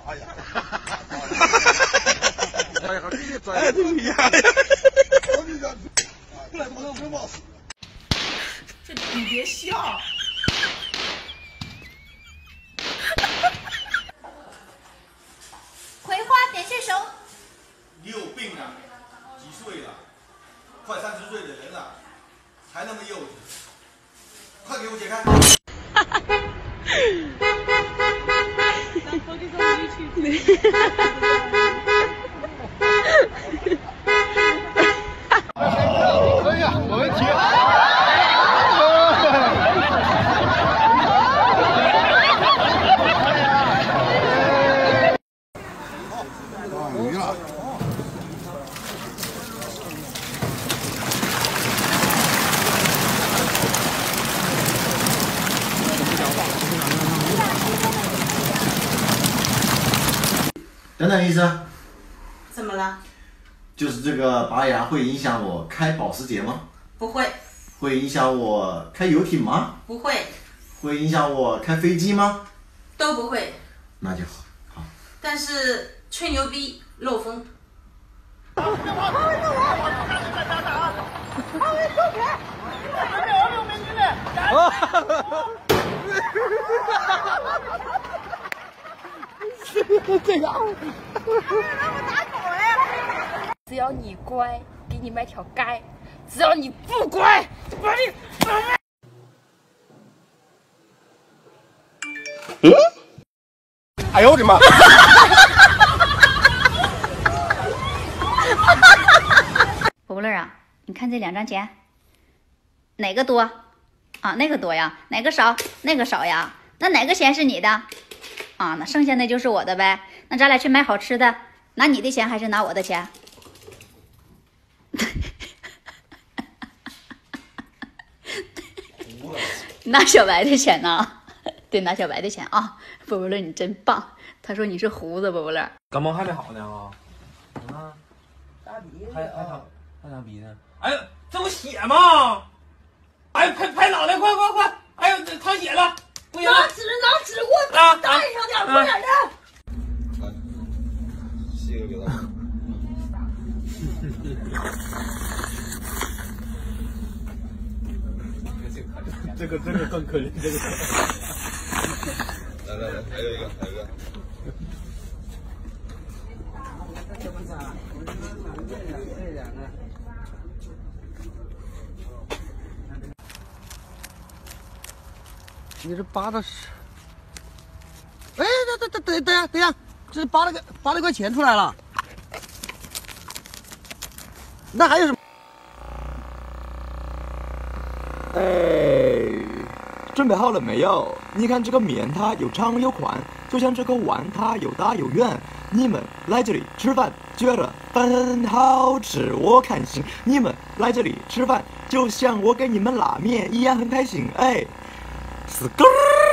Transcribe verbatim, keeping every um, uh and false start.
哎呀！ 哎呀，哎，这个呀！ 我跟你讲，过来怎么能不冒死？ 这你别笑。 葵花点穴手。 你有病啊！几岁了？快三十岁的人了，还那么幼稚！快给我解开！ 可以啊，没问题啊。放鱼了。 等等，医生， 怎么了？ 就是这个拔牙会影响我开保时捷吗？ 不会。 会影响我开游艇吗？ 不会。 会影响我开飞机吗？ 都不会。 那就好，好。 但是吹牛逼漏风。 他会弄我！他会收钱！没有没有没进来！ 这个， 只要你乖，给你买条街；只要你不乖，把你把你。 嗯？哎呦我的妈！ 伯伯乐啊，你看这两张钱，哪个多？啊，那个多呀？哪个少？那个少呀？那哪个钱是你的？啊，那剩下那就是我的呗。那咱俩去买好吃的，拿你的钱还是拿我的钱？拿小白的钱呢？对，拿小白的钱啊！伯伯乐，你真棒。他说你是胡子，伯伯乐。 感冒还没好呢啊！啊， 打鼻子还还淌还淌鼻子。哎呦，这不血吗？哎，拍拍脑袋，快快快！哎呦，这淌血了！不行， 拿纸拿纸给我带上点，快点的。 来，谢个给他。 这个这个更可怜，这个。 来来来，还有一个，还有一个。 你这扒的是？哎，等等等等等下等下，这扒了个扒了块钱出来了。那还有什么？ 哎，准备好了没有？你看这个面它有长有宽，就像这个碗它有大有圆。你们来这里吃饭，觉得饭很好吃，我开心。你们来这里吃饭，就像我给你们拉面一样很开心。哎，死根儿。